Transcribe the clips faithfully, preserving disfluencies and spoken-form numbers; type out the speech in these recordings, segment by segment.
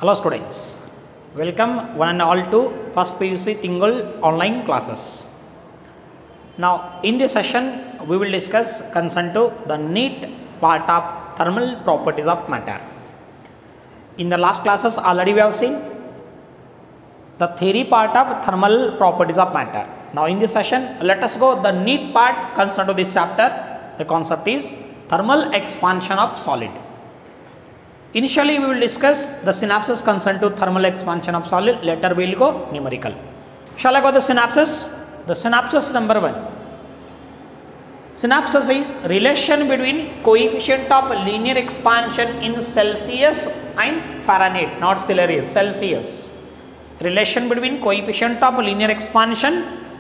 Hello students, welcome one and all to first P U C Tingle online classes. Now in this session we will discuss concern to the neat part of thermal properties of matter. In the last classes already we have seen the theory part of thermal properties of matter. Now in this session let us go the neat part concern to this chapter. The concept is thermal expansion of solid. Initially we will discuss the synapses concerned to thermal expansion of solid, later we will go numerical. Shall I go the synapses? The synapses number one. Synapses is relation between coefficient of linear expansion in Celsius and Fahrenheit, not Celsius, Celsius. Relation between coefficient of linear expansion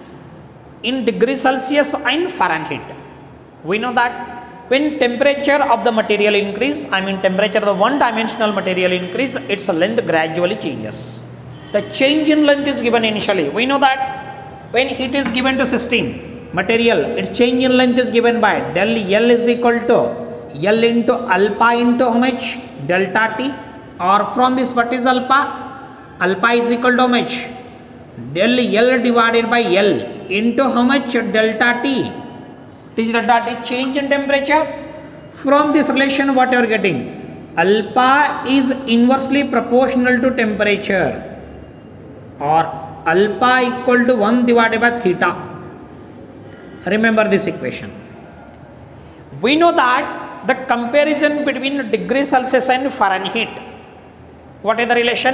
in degree Celsius and Fahrenheit. We know that when temperature of the material increase, I mean temperature of the one dimensional material increase, its length gradually changes. The change in length is given initially. We know that when heat is given to system material, its change in length is given by del L is equal to L into alpha into how much? Delta T, or from this what is alpha? Alpha is equal to how much? Del L divided by L into how much? Delta T. It is delta T, change in temperature. From this relation what you are getting? Alpha is inversely proportional to temperature, or alpha equal to one divided by theta. Remember this equation. We know that the comparison between degree Celsius and Fahrenheit, what is the relation?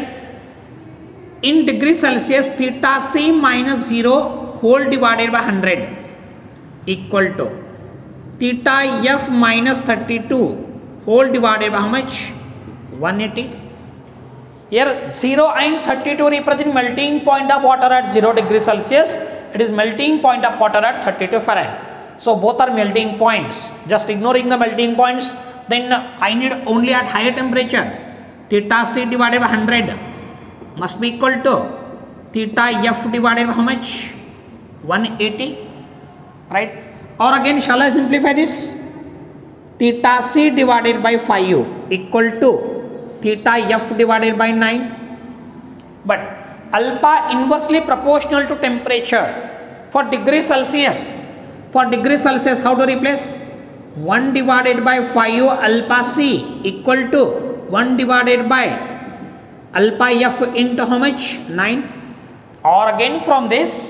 In degree Celsius, theta C minus zero whole divided by one hundred equal to theta F minus thirty-two whole divided by how much? one eighty. Here zero and thirty-two represent melting point of water at zero degree Celsius. It is melting point of water at thirty-two Fahrenheit. So both are melting points. Just ignoring the melting points, then I need only at higher temperature. Theta C divided by one hundred must be equal to theta F divided by how much? one eighty. Right? Or again, shall I simplify this? Theta C divided by five equal to theta F divided by nine. But alpha inversely proportional to temperature. For degree Celsius, for degree Celsius, how to replace? one divided by five alpha C equal to one divided by alpha F into how much? nine. Or again from this,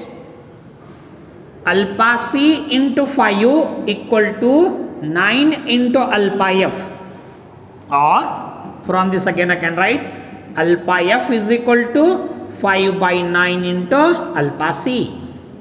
alpha C into five equal to nine into alpha F, or from this again I can write alpha F is equal to five by nine into alpha C,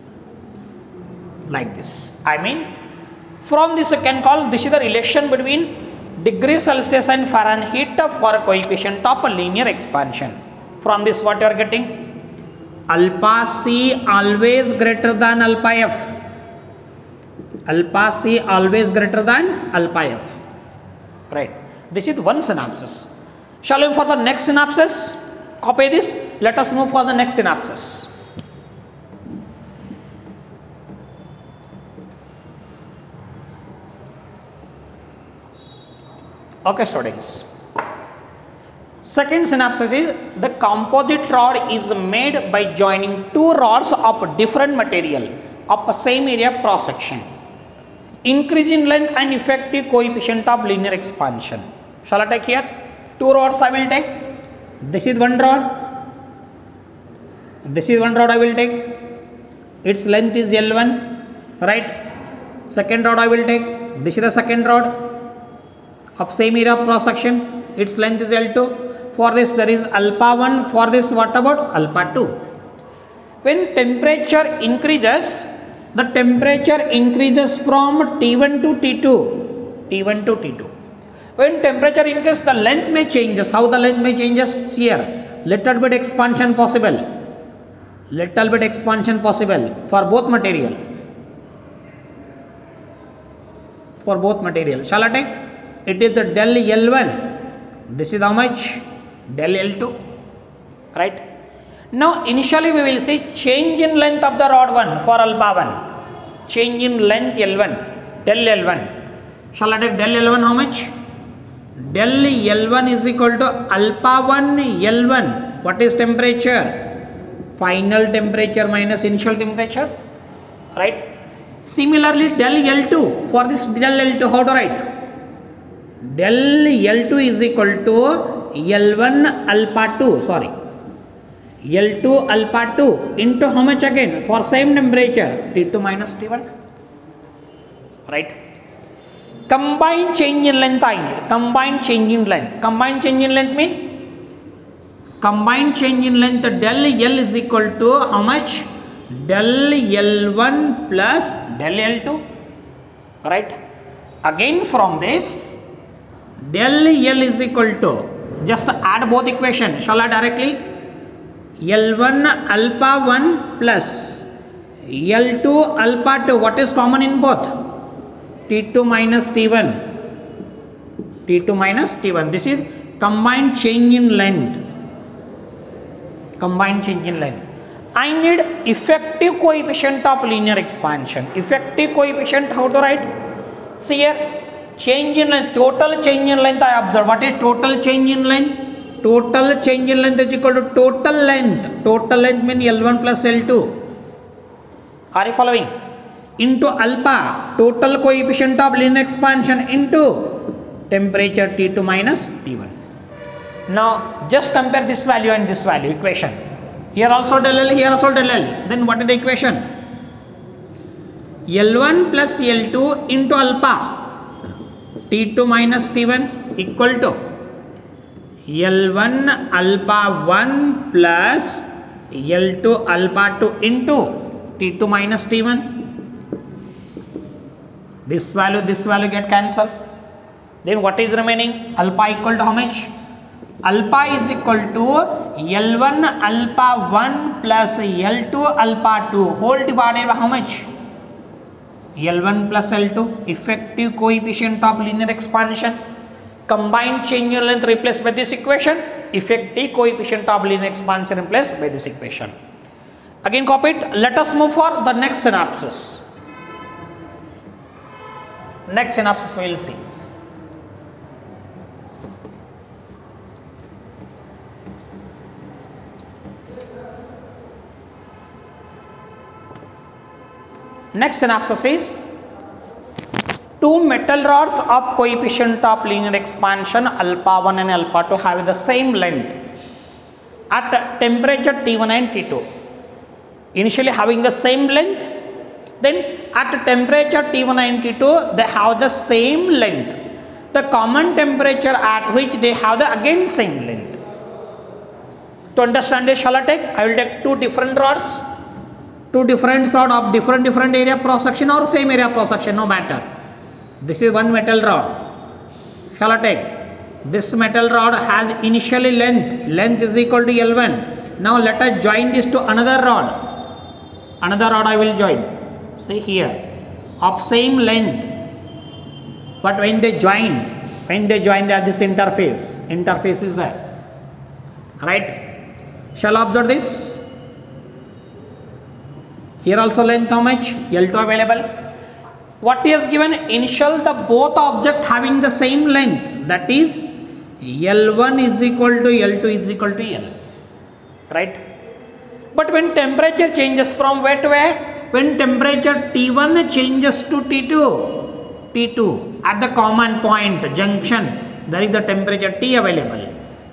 like this. I mean from this I can call this is the relation between degree Celsius and Fahrenheit for coefficient of linear expansion. From this what you are getting? Alpha C always greater than alpha F. Alpha C always greater than alpha F. Right. This is one synapses. Shall we move for the next synapses? Copy this. Let us move for the next synapses. Okay, students. Second synapses is the composite rod is made by joining two rods of different material of the same area cross section. Increase in length and effective coefficient of linear expansion. Shall I take here? Two rods I will take. This is one rod. This is one rod I will take. Its length is L one. Right. Second rod I will take. This is the second rod of same area of cross section. Its length is L two. For this there is alpha one, for this what about alpha two? When temperature increases, the temperature increases from T one to T two, T one to T two. When temperature increases, the length may changes. How the length may changes? Here, little bit expansion possible, little bit expansion possible for both material, for both material. Shall I take? It is the del L one. This is how much? Del L two, right? Now initially we will see change in length of the rod one for alpha one, change in length L one, del L one. Shall I take del L one how much? Del L one is equal to alpha one L one. What is temperature? Final temperature minus initial temperature, right? Similarly, del L two, for this del L two, how to write? Del L two is equal to L one alpha two, sorry, L two alpha two into how much again? For same temperature, T two minus T one, right? Combined change in length I need. Combined change in length. Combined change in length mean? Combined change in length del L is equal to how much? Del L one plus del L two, right? Again from this, del L is equal to, just add both equation. Shall I directly? L one alpha one plus L two alpha two. What is common in both? T two minus T one. T two minus T one. This is combined change in length. Combined change in length. I need effective coefficient of linear expansion. Effective coefficient, how to write? See here, change in length, total change in length I observe. What is total change in length? Total change in length is equal to total length. Total length means L one plus L two. Are you following? Into alpha, total coefficient of linear expansion, into temperature T two minus T one. Now just compare this value and this value, equation. Here also del L, here also del L. Then what is the equation? L one plus L two into alpha, T two minus T one equal to L one alpha one plus L two alpha two into T two minus T one. This value, this value get cancelled. Then what is remaining? Alpha equal to how much? Alpha is equal to L one alpha one plus L two alpha two whole divided by how much? L one plus L two. Effective coefficient of linear expansion. Combined change in length replaced by this equation. Effective coefficient of linear expansion replaced by this equation. Again copy it. Let us move for the next synopsis. Next synopsis we will see. Next synopsis is two metal rods of coefficient of linear expansion alpha one and alpha two have the same length at temperature T one and T two. Initially having the same length, then at temperature T one and T two they have the same length. The common temperature at which they have the again same length. To understand this, shall I take? I will take two different rods. Two different sort of different different area cross section or same area cross section, no matter. This is one metal rod. Shall I take? This metal rod has initially length. Length is equal to L one. Now let us join this to another rod. Another rod I will join. See here, of same length. But when they join, when they join there, this interface. Interface is there. Right? Shall I observe this? Here also length how much? L two available. What is given? Initial the both object having the same length, that is L one is equal to L two is equal to L. Right? But when temperature changes from where to where? When temperature T one changes to T two, T two at the common point junction, there is the temperature T available.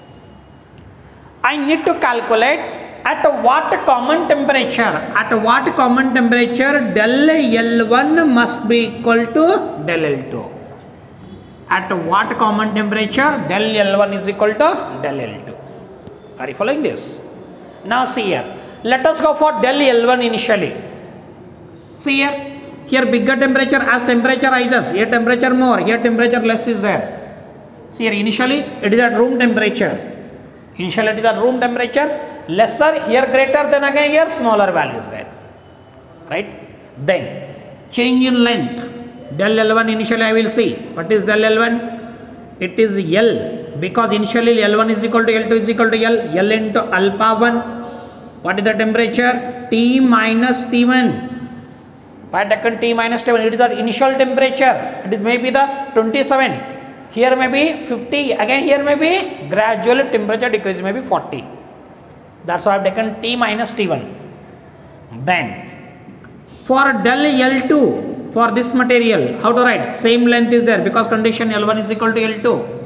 I need to calculate at what common temperature, at what common temperature del L one must be equal to del L two. At what common temperature del L one is equal to del L two. Are you following this? Now see here. Let us go for del L one initially. See here. Here bigger temperature, as temperature rises, here temperature more, here temperature less is there. See here, initially it is at room temperature. Initially it is at room temperature. Lesser, here greater, then again here smaller values there, right? Then change in length, del L one initially I will see. What is del L one? It is L, because initially L one is equal to L two is equal to L, L into alpha one. What is the temperature? T minus T one. Why taken T minus T one? It is the initial temperature. It is maybe the twenty-seven. here may be fifty, again here may be gradual temperature decrease, may be forty. That's why I have taken T minus T one. Then for del L two, for this material, how to write? Same length is there because condition L one is equal to L two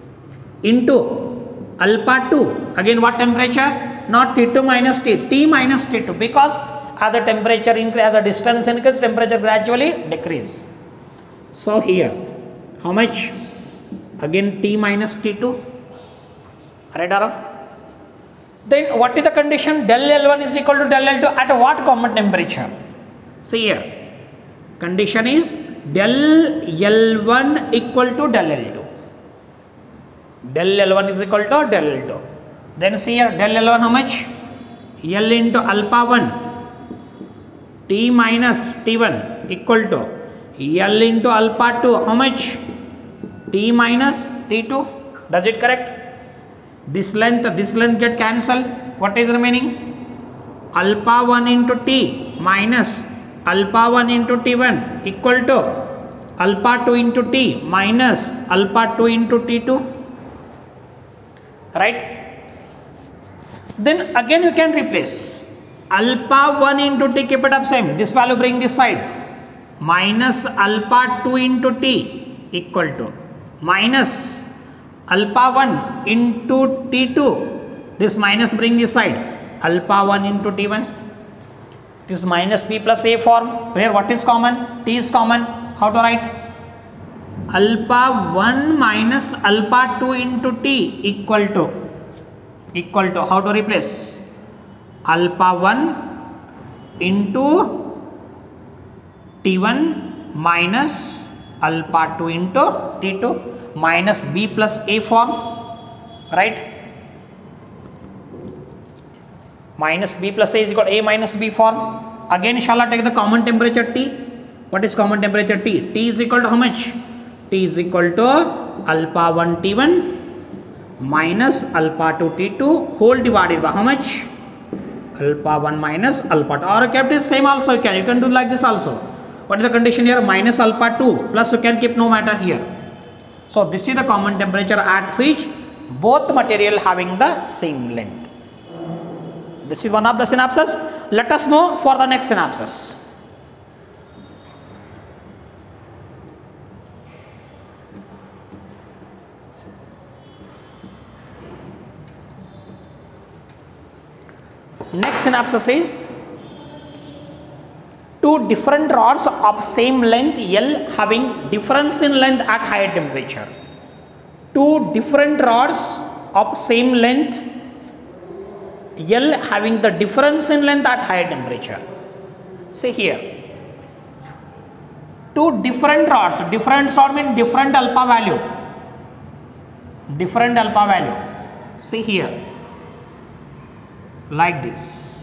into alpha two. Again what temperature? Not T two minus T, T minus T two, because as the temperature increase, as the distance increases, temperature gradually decrease. So here, how much? Again T minus T two. Right or wrong? Then what is the condition? Del L one is equal to del L two at what common temperature? See here. Condition is del L one equal to del L two. Del L one is equal to del L two. Then see here, del L one how much? L into alpha one. T minus T one equal to L into alpha two. How much? T minus T two. Does it correct? This length, this length get cancelled. What is remaining? Alpha one into T minus alpha one into T one equal to alpha two into T minus alpha two into T two. Right? Then again you can replace alpha one into T, keep it up same. This value bring this side. Minus alpha two into T equal to minus alpha one into T two, this minus bring this side, alpha one into T one, this minus B plus A form, where what is common? T is common. How to write? Alpha one minus alpha two into T equal to, equal to, how to replace? Alpha one into T one minus alpha two into T two, minus B plus A form, right? Minus B plus A is equal to A minus B form. Again shall I take the common temperature T? What is common temperature T? T is equal to how much? T is equal to alpha one T one minus alpha two T two whole divided by how much? Alpha one minus alpha two. Or kept is same also, you can, you can do like this also. What is the condition here? Minus alpha two plus you can keep no matter here. So this is the common temperature at which both material having the same length. This is one of the synapses. Let us move for the next synapses. Next synapses is two different rods of same length L having difference in length at higher temperature. Two different rods of same length L having the difference in length at higher temperature. See here. Two different rods, different rod means different alpha value. Different alpha value. See here. Like this.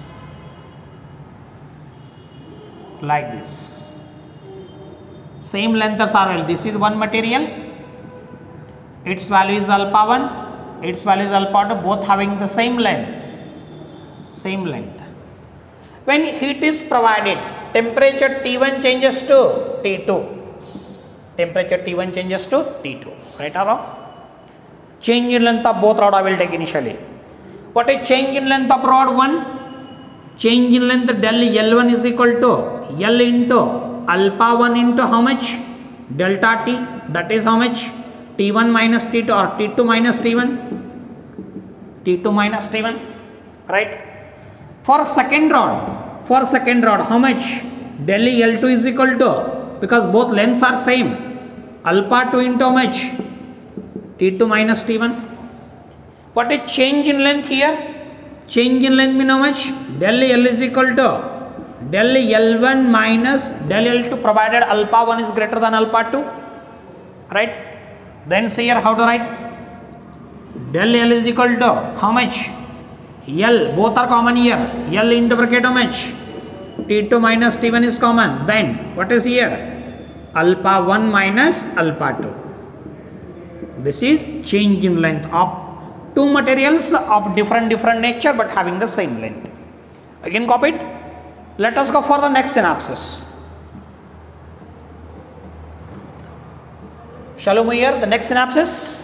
Like this. Same length as R L. This is one material. Its value is alpha one. Its value is alpha two. Both having the same length. Same length. When heat is provided, temperature T one changes to T two. Temperature T one changes to T two. Right or wrong? Change in length of both rod I will take initially. What is change in length of rod one? Change in length del L one is equal to L into alpha one into how much? Delta T. That is how much? T one minus T two or T two minus T one. T two minus T one. Right? For second rod, for second rod, how much? Del L two is equal to, because both lengths are same, alpha two into how much? T two minus T one. What is change in length here? Change in length mean how much? Del L is equal to del L one minus del L two, provided alpha one is greater than alpha two. Right? Then say here how to write? Del L is equal to how much? L, both are common here. L into bracket how much? T two minus T one is common. Then what is here? Alpha one minus alpha two. This is change in length of two materials of different different nature but having the same length. Again copied. Let us go for the next synapses. Shall we move here? The next synopsis.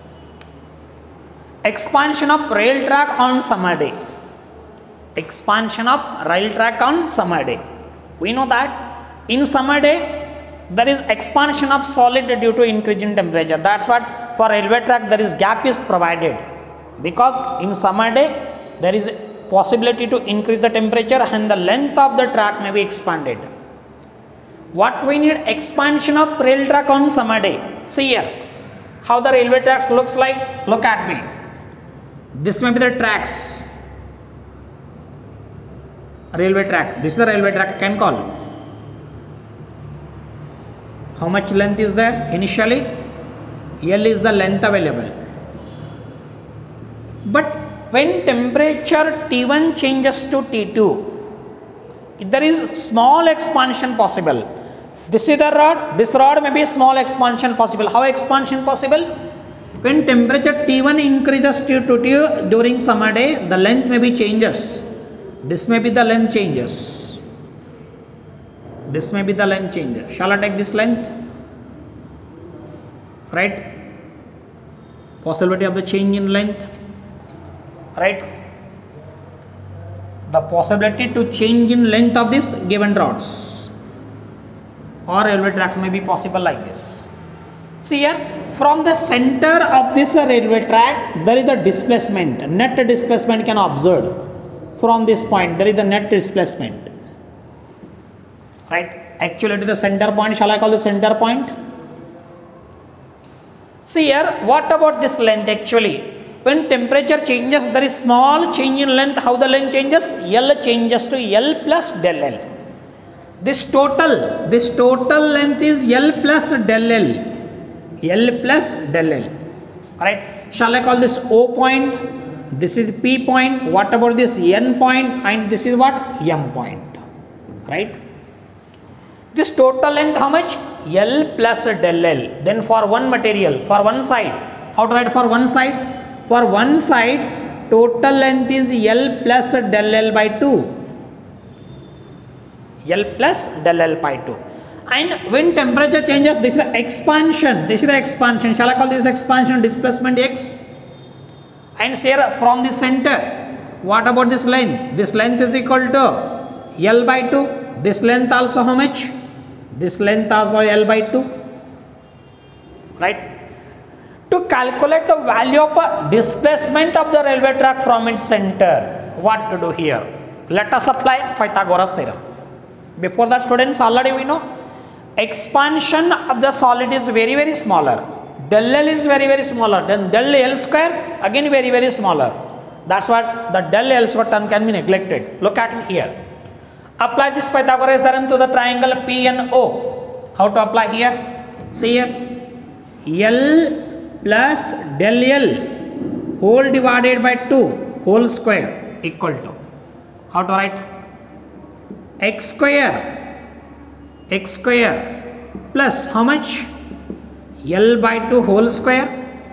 Expansion of rail track on summer day. Expansion of rail track on summer day. We know that in summer day there is expansion of solid due to increase in temperature. That's what for railway track there is gap is provided, because in summer day there is possibility to increase the temperature and the length of the track may be expanded. What we need? Expansion of rail track on summer day. See here how the railway tracks looks like. Look at me. This may be the tracks. Railway track. This is the railway track. Can call. How much length is there? Initially, L is the length available. But when temperature T one changes to T two, there is small expansion possible. This is the rod. This rod may be small expansion possible. How expansion possible? When temperature T one increases to T two during summer day, the length may be changes. This may be the length changes. This may be the length changes. Shall I take this length? Right? Possibility of the change in length. Right? The possibility to change in length of this given rods or railway tracks may be possible like this. See here, from the center of this railway track, there is a displacement. Net displacement can observe. From this point, there is the net displacement. Right? Actually, it is the center point. Shall I call the center point? See here, what about this length actually? When temperature changes, there is small change in length. How the length changes? L changes to L plus del L. This total, this total length is L plus del L. L plus del L. Right? Shall I call this O point? This is P point. What about this N point? And this is what? M point. Right? This total length how much? L plus del L. Then for one material, for one side, how to write for one side? For one side, total length is L plus del L by two. L plus del L by two. And when temperature changes, this is the expansion. This is the expansion. Shall I call this expansion displacement X? And here from the center, what about this length? This length is equal to L by two. This length also how much? This length also L by two. Right? To calculate the value of a displacement of the railway track from its center, what to do here? Let us apply Pythagoras theorem. Before that, students, already we know expansion of the solid is very very smaller. Del L is very very smaller. Then del L square again very very smaller. That's what the del L square term can be neglected. Look at me here. Apply this Pythagoras theorem to the triangle P N O. How to apply here? See here. L plus del L whole divided by two whole square equal to, how to write? X square, X square plus how much? L by two whole square.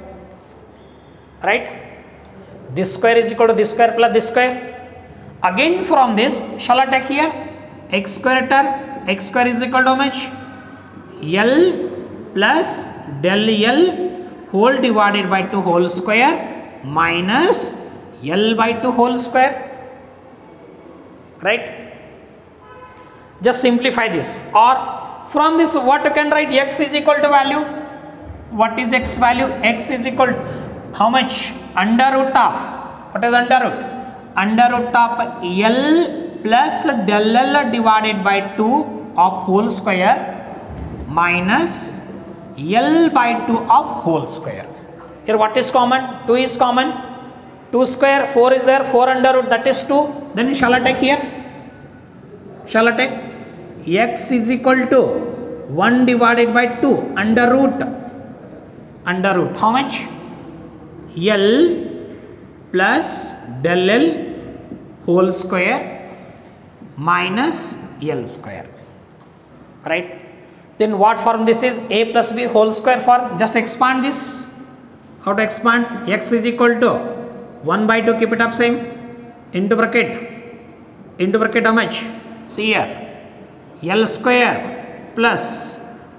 Right? This square is equal to this square plus this square. Again from this, shall I take here? X square term, X square is equal to how much? L plus del L whole divided by two whole square minus L by two whole square. Right? Just simplify this. Or from this, what you can write? X is equal to value. What is X value? X is equal to how much? Under root of, what is under root? Under root of L plus del L divided by two of whole square minus L by two of whole square. Here what is common? two is common. two square, four is there, four under root, that is two. Then shall I take here? Shall I take? X is equal to one divided by two under root. Under root. How much? L plus del L whole square minus L square. Right? Then what form this is? A plus B whole square form. Just expand this. How to expand? X is equal to one by two, keep it up same, into bracket. Into bracket how much? See here. L square plus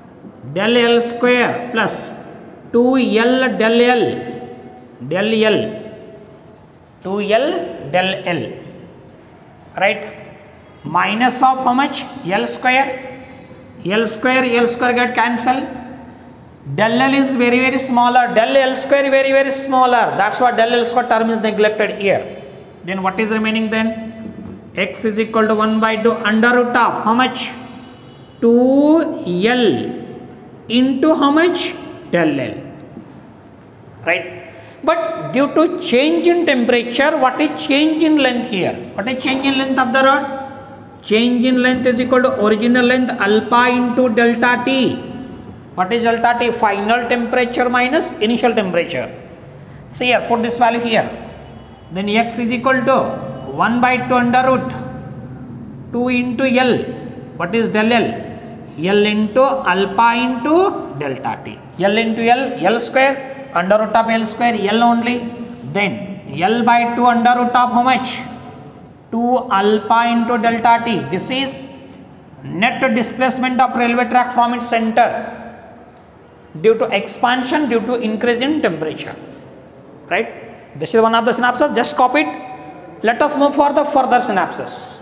del L square plus two L del L del L two L del L, right, minus of how much? L square, L square L square get cancelled, del L is very very smaller, del L square very very smaller, that's why del L square term is neglected here. Then what is remaining then? X is equal to one by two under root of how much? two L into how much? Del L, right? But due to change in temperature, what is change in length here? What is change in length of the rod? Change in length is equal to original length alpha into delta T. What is delta T? Final temperature minus initial temperature. See here, put this value here. Then X is equal to one by two under root two into L. What is del L? L into alpha into delta T. L into L, L square, under root of L square, L only. Then L by two under root of how much? two alpha into delta T. This is net displacement of railway track from its center due to expansion due to increase in temperature, right? This is one of the synapses. Just copy it. Let us move for the further synapses.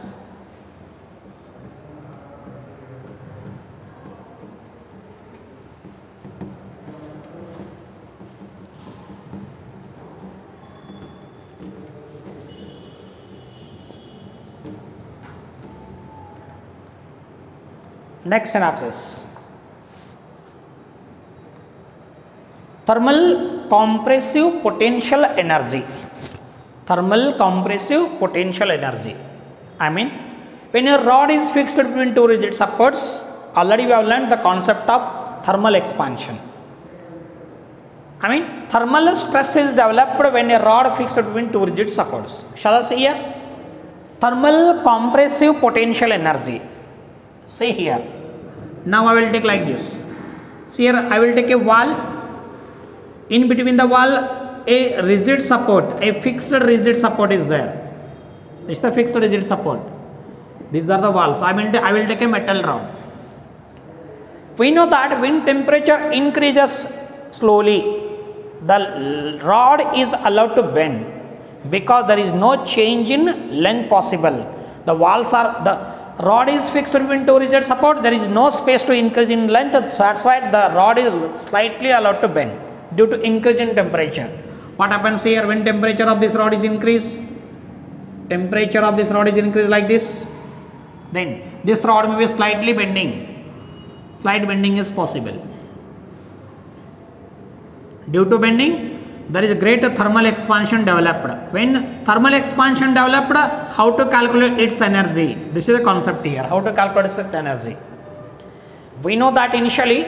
Next synapses. Thermal compressive potential energy. Thermal compressive potential energy. I mean, when a rod is fixed between two rigid supports, already we have learned the concept of thermal expansion. I mean, thermal stress is developed when a rod fixed between two rigid supports. Shall I say here? Thermal compressive potential energy. See here. Now I will take like this. See here, I will take a wall. In between the wall, a rigid support, a fixed rigid support is there. This is the fixed rigid support. These are the walls. I will, I will take a metal rod. We know that when temperature increases slowly, the rod is allowed to bend because there is no change in length possible. The walls are, the rod is fixed between two rigid support, there is no space to increase in length, so that's why the rod is slightly allowed to bend due to increase in temperature. What happens here when temperature of this rod is increased? Temperature of this rod is increased like this. Then this rod may be slightly bending. Slight bending is possible. Due to bending, there is a great thermal expansion developed. When thermal expansion developed, how to calculate its energy? This is the concept here. How to calculate its energy? We know that initially,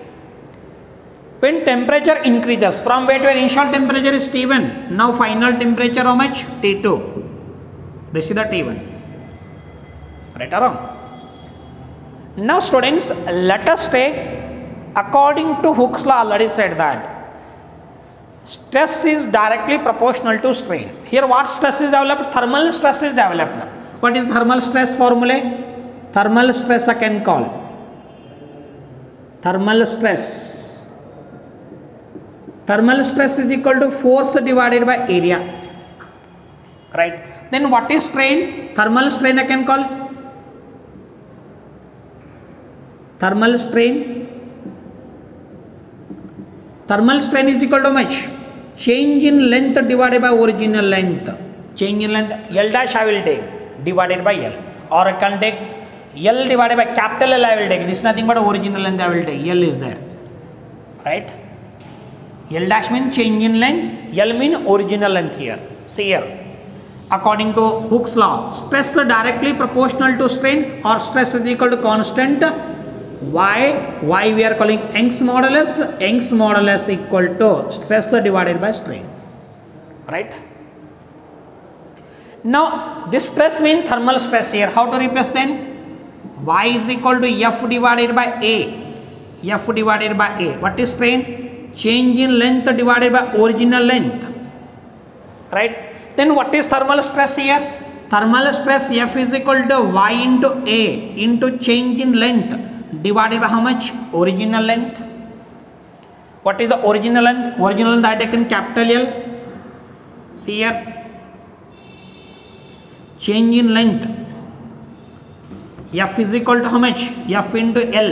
when temperature increases, from where to where initial temperature is T one, now final temperature how much? T two. This is the T one. Right or wrong? Now students, let us take, according to Hooke's law, already said that stress is directly proportional to strain. Here what stress is developed? Thermal stress is developed. What is thermal stress formula? Thermal stress I can call. Thermal stress. Thermal stress is equal to force divided by area. Right. Then what is strain? Thermal strain I can call. Thermal strain. Thermal strain is equal to much? Change in length divided by original length. Change in length, L dash I will take divided by L. Or I can take L divided by capital L I will take. This is nothing but original length I will take. L is there. Right? L dash means change in length. L means original length here. See here. According to Hooke's law, stress directly proportional to strain or stress is equal to constant. Why? Why we are calling Young's modulus? Young's modulus equal to stress divided by strain. Right? Now, this stress means thermal stress here. How to replace then? Y is equal to F divided by A. F divided by A. What is strain? Change in length divided by original length. Right? Then what is thermal stress here? Thermal stress F is equal to Y into A into change in length divided by how much? Original length. What is the original length? Original length I taken capital L. See here, change in length, F is equal to how much? F into L.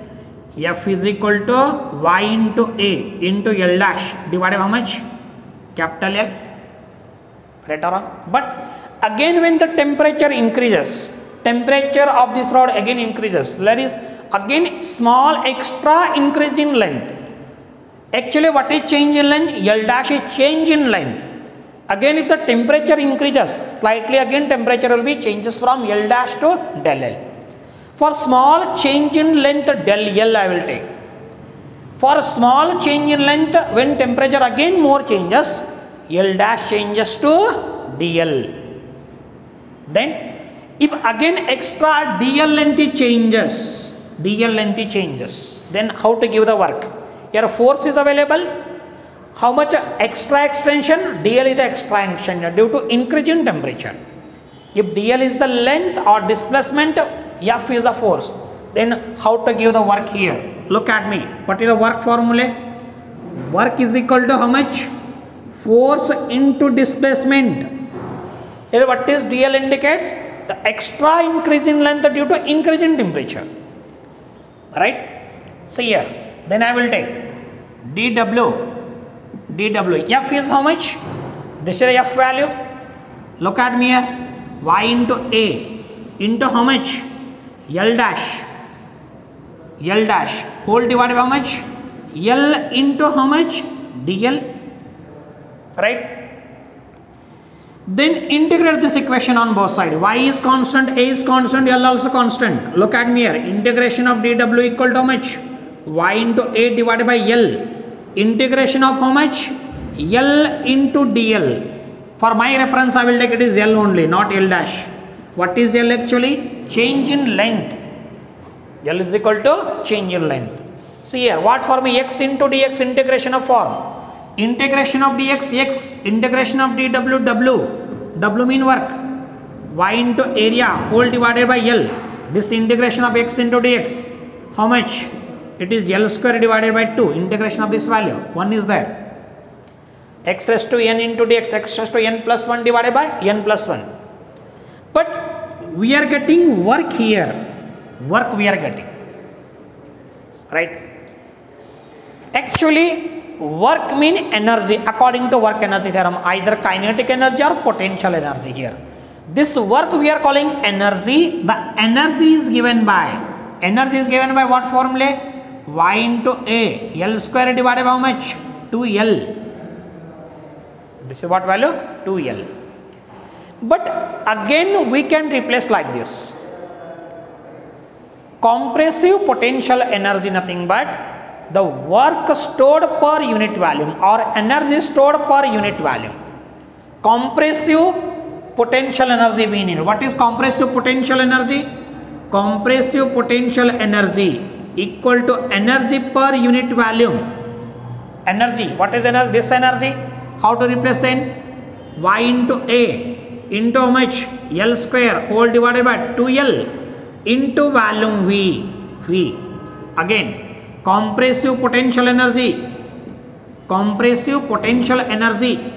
F is equal to Y into A into L dash divided by how much? Capital L. Right or wrong? But again when the temperature increases, temperature of this rod again increases, there is again small extra increase in length. Actually what is change in length? L dash is change in length. Again if the temperature increases slightly, again temperature will be changes from L dash to del L. For small change in length, del L I will take. For small change in length, when temperature again more changes, L dash changes to dl. Then if again extra dl length changes, dl length changes, then how to give the work? Here force is available. How much extra extension? Dl is the extra extension due to increase in temperature. If dl is the length or displacement, F is the force. Then how to give the work here? Look at me. What is the work formula? Work is equal to how much? Force into displacement. Here what is dl indicates? The extra increase in length due to increase in temperature. Right? See here. Then I will take dw. dw. F is how much? This is the F value. Look at me here. Y into A into how much? L dash. L dash. Whole divided by how much? L into how much? dl. Right? Then integrate this equation on both sides. Y is constant, A is constant, L also constant. Look at me here. Integration of dw equal to how much? Y into A divided by L. Integration of how much? L into dl. For my reference I will take it is L only, not L dash. What is L actually? Change in length. L is equal to change in length. See here, what form? X into dx, integration of form. Integration of dx, x. Integration of dw, w. W mean work. Y into area, whole divided by L. This integration of x into dx. How much? It is L square divided by two. Integration of this value. one is there. X raised to n into dx, x raised to n plus one divided by n plus one. But we are getting work here. Work we are getting. Right? Actually, work mean energy according to work energy theorem. Either kinetic energy or potential energy here. This work we are calling energy. The energy is given by, energy is given by what formula? Y into A, L square divided by how much? two L. This is what value? two L. But again we can replace like this. Compressive potential energy nothing but the work stored per unit volume or energy stored per unit volume. Compressive potential energy meaning. What is compressive potential energy? Compressive potential energy equal to energy per unit volume. Energy. What is energy? This energy. How to replace then? Y into A into how much? L square whole divided by two L into volume V. V. Again, compressive potential energy. Compressive potential energy.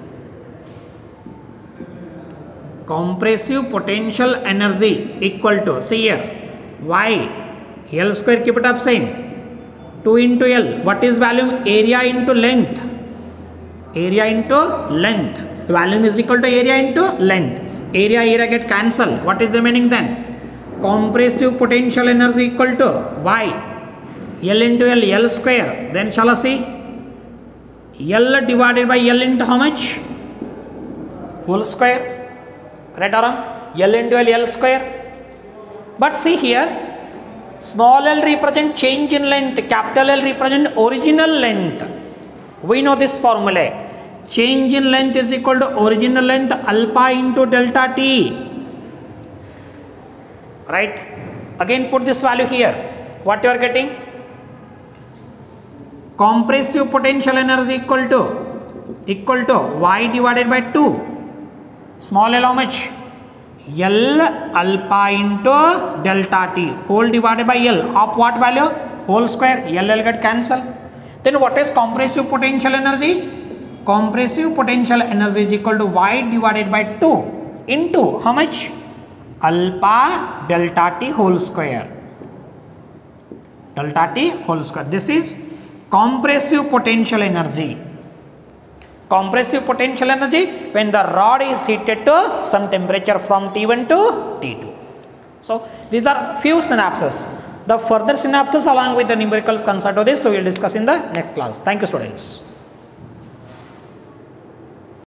Compressive potential energy equal to, see here, Y. L square, keep it up same. two into L. What is volume? Area into length. Area into length. Volume is equal to area into length. Area, area get cancelled. What is remaining then? Compressive potential energy equal to Y. L into L, L square. Then shall I see? L divided by L into how much? Whole square. Right or wrong? L into L, L square. But see here. Small l represent change in length, capital L represent original length. We know this formula. Change in length is equal to original length alpha into delta t. Right? Again put this value here. What you are getting? Compressive potential energy equal to equal to Y divided by two. Small l how much? L alpha into delta T whole divided by L of what value? Whole square. L L get cancel. Then what is compressive potential energy? Compressive potential energy is equal to Y divided by two into how much? Alpha delta T whole square. Delta T whole square. This is compressive potential energy. Compressive potential energy when the rod is heated to some temperature from T one to T two. So these are few synapses. The further synapses along with the numericals concerned to this, so we will discuss in the next class. Thank you, students.